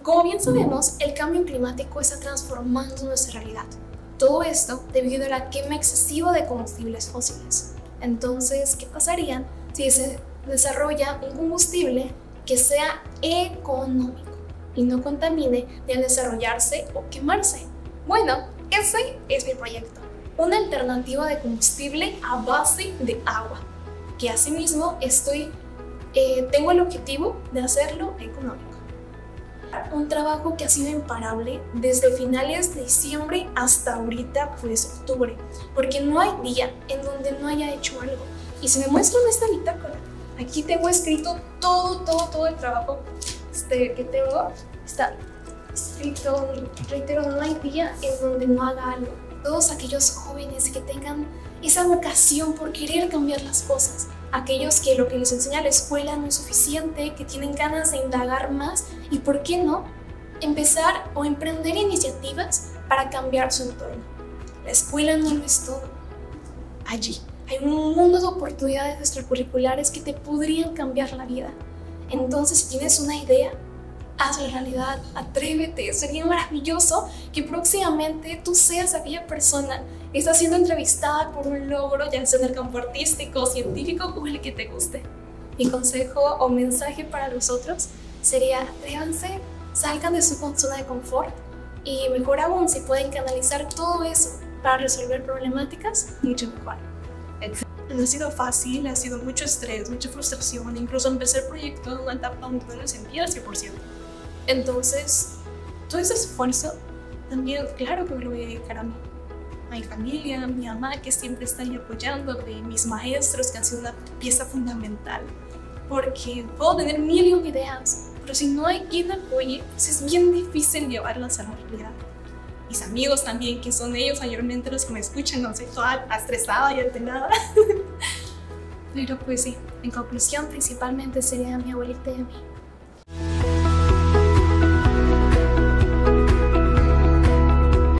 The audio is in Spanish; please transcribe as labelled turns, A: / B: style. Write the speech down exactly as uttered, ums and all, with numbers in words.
A: Como bien sabemos, el cambio climático está transformando nuestra realidad. Todo esto debido a la quema excesiva de combustibles fósiles. Entonces, ¿qué pasaría si se desarrolla un combustible que sea económico y no contamine ni al desarrollarse o quemarse? Bueno, ese es mi proyecto, una alternativa de combustible a base de agua, que asimismo estoy, eh, tengo el objetivo de hacerlo económico. Un trabajo que ha sido imparable desde finales de diciembre hasta ahorita, pues octubre, porque no hay día en donde no haya hecho algo. Y si me muestran esta bitácora, aquí tengo escrito todo, todo, todo el trabajo este, que tengo, está escrito, reitero, no hay día en donde no haga algo. Todos aquellos jóvenes que tengan esa vocación por querer cambiar las cosas, aquellos que lo que les enseña la escuela no es suficiente, que tienen ganas de indagar más y, ¿por qué no?, empezar o emprender iniciativas para cambiar su entorno. La escuela no lo es todo. Allí hay un mundo de oportunidades extracurriculares que te podrían cambiar la vida. Entonces, si tienes una idea, hazla realidad, atrévete. Sería maravilloso que próximamente tú seas aquella persona que está siendo entrevistada por un logro, ya sea en el campo artístico, científico o el que te guste. Mi consejo o mensaje para los otros sería: atrévanse, salgan de su zona de confort y, mejor aún, si pueden canalizar todo eso para resolver problemáticas, mucho mejor.
B: No ha sido fácil, ha sido mucho estrés, mucha frustración, incluso empecé el proyecto en una etapa donde no me sentía al cien por ciento. Entonces, todo ese esfuerzo también, claro que me lo voy a dedicar a mí, a mi familia, a mi mamá, que siempre está ahí apoyándome, mis maestros, que han sido una pieza fundamental, porque puedo tener mil y un ideas, pero si no hay quien apoye, pues es bien difícil llevarlas a la realidad. Mis amigos también, que son ellos mayormente los que me escuchan, no soy toda estresada y alterada.
A: Pero pues sí, en conclusión, principalmente sería mi abuelita y a mí.